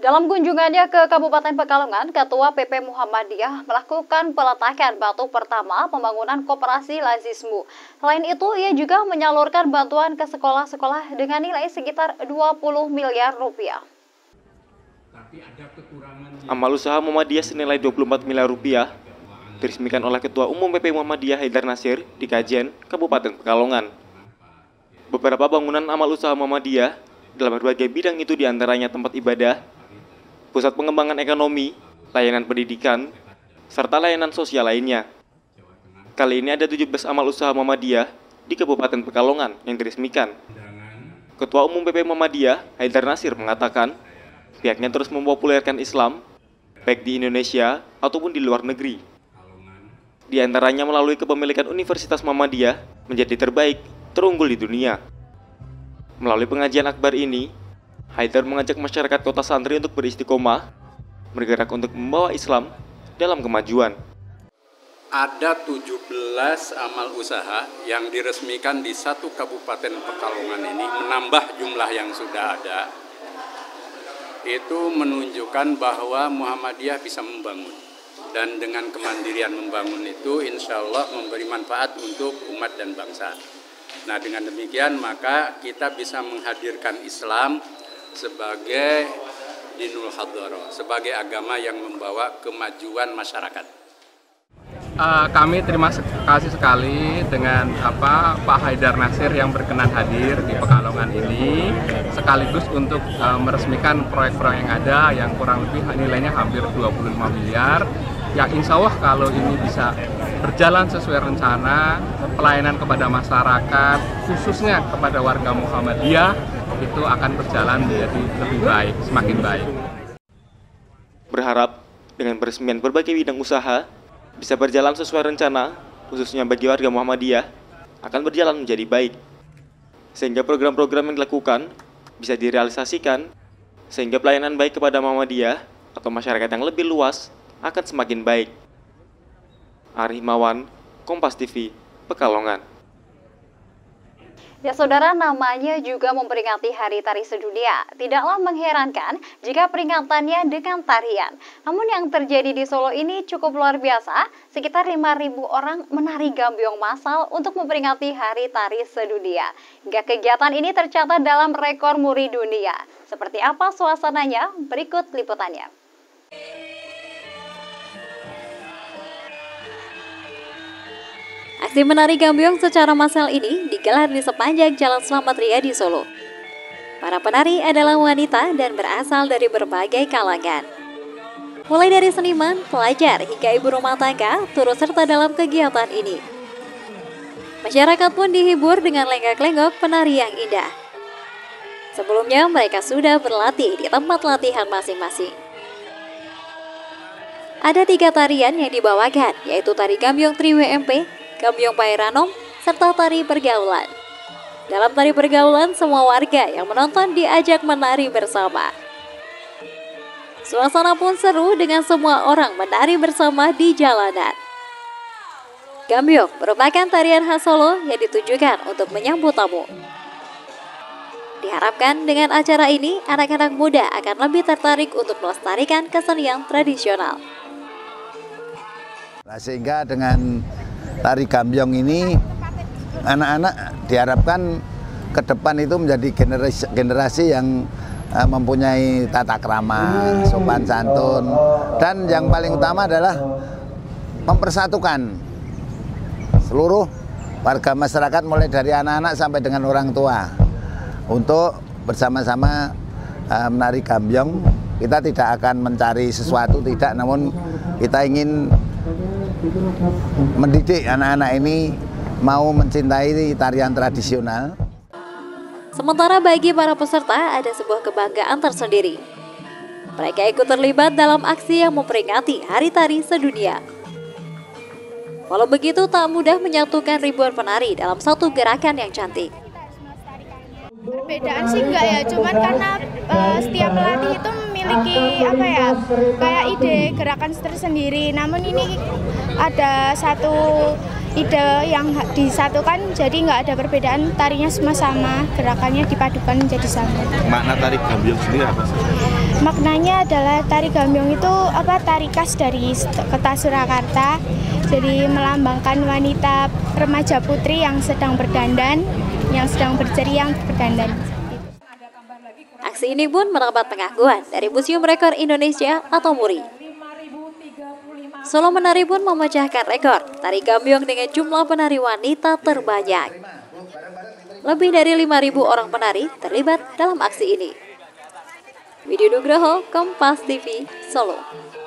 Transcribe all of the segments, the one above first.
Dalam kunjungannya ke Kabupaten Pekalongan, Ketua PP Muhammadiyah melakukan peletakan batu pertama pembangunan koperasi Lazismu. Selain itu, ia juga menyalurkan bantuan ke sekolah-sekolah dengan nilai sekitar 20 miliar rupiah. Amal usaha Muhammadiyah senilai 24 miliar rupiah diresmikan oleh Ketua Umum PP Muhammadiyah Haidar Nasir di Kajen, Kabupaten Pekalongan. Beberapa bangunan amal usaha Muhammadiyah dalam berbagai bidang itu diantaranya tempat ibadah, pusat pengembangan ekonomi, layanan pendidikan, serta layanan sosial lainnya. Kali ini ada 17 amal usaha Muhammadiyah di Kabupaten Pekalongan yang diresmikan. Ketua Umum PP Muhammadiyah Haidar Nasir mengatakan, pihaknya terus mempopulerkan Islam, baik di Indonesia ataupun di luar negeri. Di antaranya melalui kepemilikan Universitas Muhammadiyah menjadi terbaik, terunggul di dunia. Melalui pengajian akbar ini, Haidar mengajak masyarakat kota santri untuk beristiqomah, bergerak untuk membawa Islam dalam kemajuan. Ada 17 amal usaha yang diresmikan di satu Kabupaten Pekalongan ini, menambah jumlah yang sudah ada. Itu menunjukkan bahwa Muhammadiyah bisa membangun. Dan dengan kemandirian membangun itu insya Allah memberi manfaat untuk umat dan bangsa. Nah, dengan demikian maka kita bisa menghadirkan Islam sebagai dinul hadharah, sebagai agama yang membawa kemajuan masyarakat. Kami terima kasih sekali dengan Pak Haidar Nasir yang berkenan hadir di Pekalongan ini, sekaligus untuk meresmikan proyek-proyek yang ada yang kurang lebih nilainya hampir 25 miliar, yang insya Allah kalau ini bisa berjalan sesuai rencana, pelayanan kepada masyarakat, khususnya kepada warga Muhammadiyah, itu akan berjalan menjadi lebih baik, semakin baik. Berharap dengan peresmian berbagai bidang usaha bisa berjalan sesuai rencana, khususnya bagi warga Muhammadiyah, akan berjalan menjadi baik. Sehingga program-program yang dilakukan bisa direalisasikan, sehingga pelayanan baik kepada Muhammadiyah atau masyarakat yang lebih luas akan semakin baik. Ari Himawan, Kompas TV, Pekalongan. Ya saudara, namanya juga memperingati Hari Tari Sedunia. Tidaklah mengherankan jika peringatannya dengan tarian. Namun yang terjadi di Solo ini cukup luar biasa. Sekitar 5.000 orang menari gambyong massal untuk memperingati Hari Tari Sedunia. Hingga kegiatan ini tercatat dalam rekor muri dunia. Seperti apa suasananya? Berikut liputannya. Aksi menari gambyong secara massal ini digelar di sepanjang Jalan Slamet Riyadi Solo. Para penari adalah wanita dan berasal dari berbagai kalangan. Mulai dari seniman, pelajar, hingga ibu rumah tangga turut serta dalam kegiatan ini. Masyarakat pun dihibur dengan lenggak-lenggok penari yang indah. Sebelumnya mereka sudah berlatih di tempat latihan masing-masing. Ada 3 tarian yang dibawakan, yaitu tari gambyong Tri-WMP, gambyong Pairanom, serta tari pergaulan. Dalam tari pergaulan, semua warga yang menonton diajak menari bersama. Suasana pun seru dengan semua orang menari bersama di jalanan. Gambyong merupakan tarian khas Solo yang ditujukan untuk menyambut tamu. Diharapkan dengan acara ini, anak-anak muda akan lebih tertarik untuk melestarikan kesenian tradisional. Sehingga dengan tari gambyong ini, anak-anak diharapkan ke depan itu menjadi generasi yang mempunyai tata krama, sopan santun, dan yang paling utama adalah mempersatukan seluruh warga masyarakat mulai dari anak-anak sampai dengan orang tua untuk bersama-sama menari gambyong. Kita tidak akan mencari sesuatu, tidak, namun kita ingin mendidik anak-anak ini mau mencintai tarian tradisional. Sementara bagi para peserta ada sebuah kebanggaan tersendiri. Mereka ikut terlibat dalam aksi yang memperingati Hari Tari Sedunia. Walau begitu, tak mudah menyatukan ribuan penari dalam satu gerakan yang cantik. Perbedaan sih enggak ya, cuman karena setiap pelatih itu memiliki kayak ide gerakan tersendiri. Namun ini ada satu ide yang disatukan, jadi nggak ada perbedaan, tarinya semua sama, gerakannya dipadukan menjadi sama. Makna tari gambyong sendiri apa sih? Maknanya adalah tari gambyong itu tari khas dari kota Surakarta. Jadi melambangkan wanita remaja putri yang sedang berdandan, yang sedang berceria berdandan. Aksi ini pun mendapat pengakuan dari Museum Rekor Indonesia atau MURI. Solo Menari pun memecahkan rekor tari gambyong dengan jumlah penari wanita terbanyak. Lebih dari 5.000 orang penari terlibat dalam aksi ini. Widya Nugroho, Kompas TV, Solo.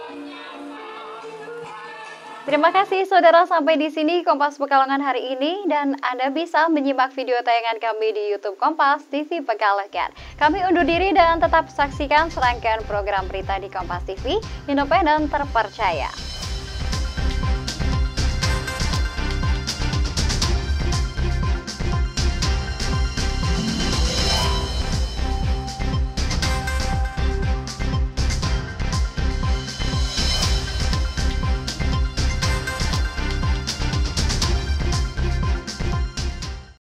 Terima kasih saudara, sampai di sini Kompas Pekalongan hari ini, dan Anda bisa menyimak video tayangan kami di YouTube Kompas TV Pekalongan. Kami undur diri dan tetap saksikan serangkaian program berita di Kompas TV, independen terpercaya.